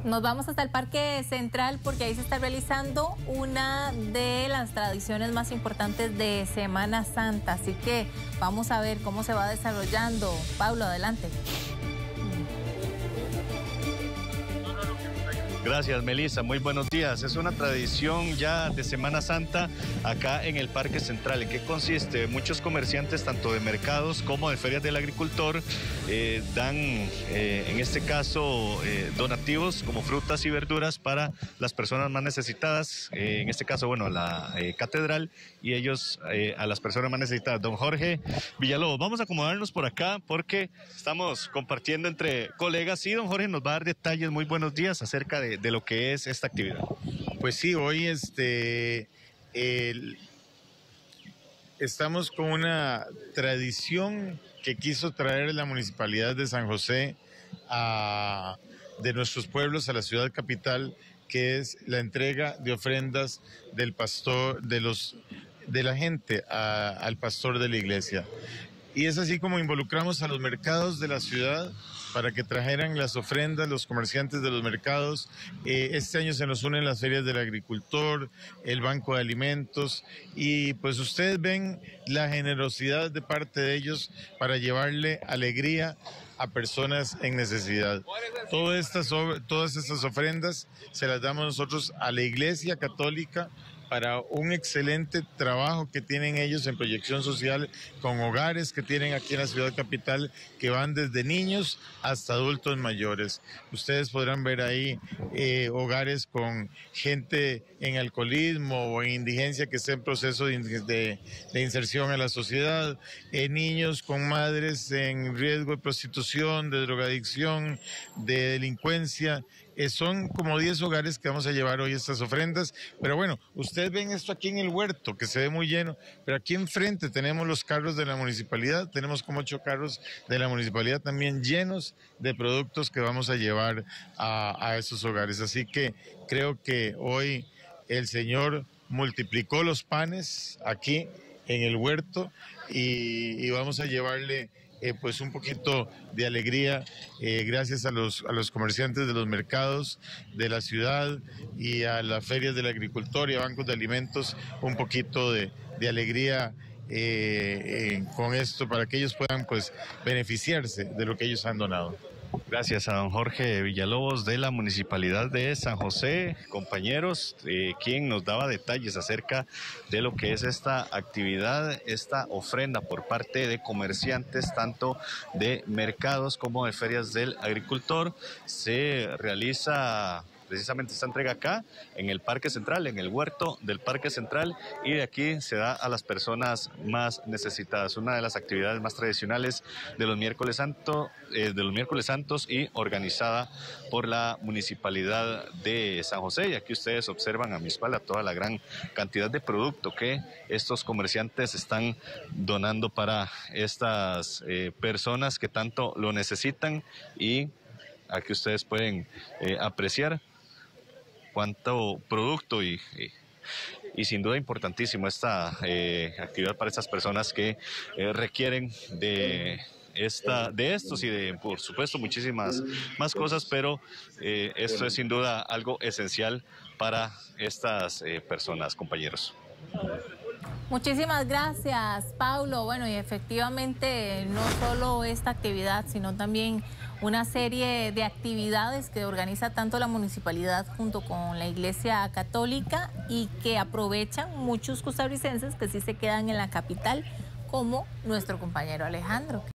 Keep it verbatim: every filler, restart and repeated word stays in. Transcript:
Nos vamos hasta el Parque Central porque ahí se está realizando una de las tradiciones más importantes de Semana Santa. Así que vamos a ver cómo se va desarrollando. Pablo, adelante. Gracias, Melissa. Muy buenos días. Es una tradición ya de Semana Santa acá en el Parque Central. ¿En qué consiste? Muchos comerciantes, tanto de mercados como de ferias del agricultor, eh, dan, eh, en este caso, eh, donativos como frutas y verduras para las personas más necesitadas. Eh, en este caso, bueno, la eh, catedral y ellos eh, a las personas más necesitadas. Don Jorge Villalobos, vamos a acomodarnos por acá porque estamos compartiendo entre colegas y don Jorge nos va a dar detalles. Muy buenos días acerca de de lo que es esta actividad. Pues sí, hoy este, el, estamos con una tradición que quiso traer la Municipalidad de San José a, de nuestros pueblos a la ciudad capital, que es la entrega de ofrendas del pastor, de, los, de la gente a, al pastor de la iglesia. Y es así como involucramos a los mercados de la ciudad para que trajeran las ofrendas, los comerciantes de los mercados. Eh, este año se nos unen las ferias del agricultor, el Banco de Alimentos, y pues ustedes ven la generosidad de parte de ellos para llevarle alegría a personas en necesidad. Todas estas, todas estas ofrendas se las damos nosotros a la Iglesia Católica para un excelente trabajo que tienen ellos en proyección social con hogares que tienen aquí en la ciudad capital que van desde niños hasta adultos mayores. Ustedes podrán ver ahí eh, hogares con gente en alcoholismo o en indigencia que está en proceso de, de, de inserción a la sociedad, eh, niños con madres en riesgo de prostitución, de drogadicción, de delincuencia. Eh, son como diez hogares que vamos a llevar hoy estas ofrendas, pero bueno, ustedes ven esto aquí en el huerto, que se ve muy lleno, pero aquí enfrente tenemos los carros de la municipalidad, tenemos como ocho carros de la municipalidad también llenos de productos que vamos a llevar a, a esos hogares, así que creo que hoy el Señor multiplicó los panes aquí en el huerto y, y vamos a llevarle Eh, pues un poquito de alegría eh, gracias a los, a los comerciantes de los mercados de la ciudad y a las ferias del agricultor y a bancos de alimentos, un poquito de, de alegría eh, eh, con esto para que ellos puedan pues beneficiarse de lo que ellos han donado. Gracias a don Jorge Villalobos de la Municipalidad de San José, compañeros, eh, quien nos daba detalles acerca de lo que es esta actividad, esta ofrenda por parte de comerciantes, tanto de mercados como de ferias del agricultor. Se realiza precisamente esta entrega acá, en el Parque Central, en el huerto del Parque Central, y de aquí se da a las personas más necesitadas. Una de las actividades más tradicionales de los miércoles santo, eh, de los miércoles santos y organizada por la Municipalidad de San José. Y aquí ustedes observan a mi espalda toda la gran cantidad de producto que estos comerciantes están donando para estas eh, personas que tanto lo necesitan, y aquí ustedes pueden eh, apreciar cuánto producto y, y, y sin duda importantísimo esta eh, actividad para estas personas que eh, requieren de esta de estos y de, por supuesto, muchísimas más cosas, pero eh, esto es sin duda algo esencial para estas eh, personas, compañeros. Muchísimas gracias, Paulo. Bueno, y efectivamente no solo esta actividad, sino también una serie de actividades que organiza tanto la municipalidad junto con la Iglesia Católica y que aprovechan muchos costarricenses que sí se quedan en la capital, como nuestro compañero Alejandro.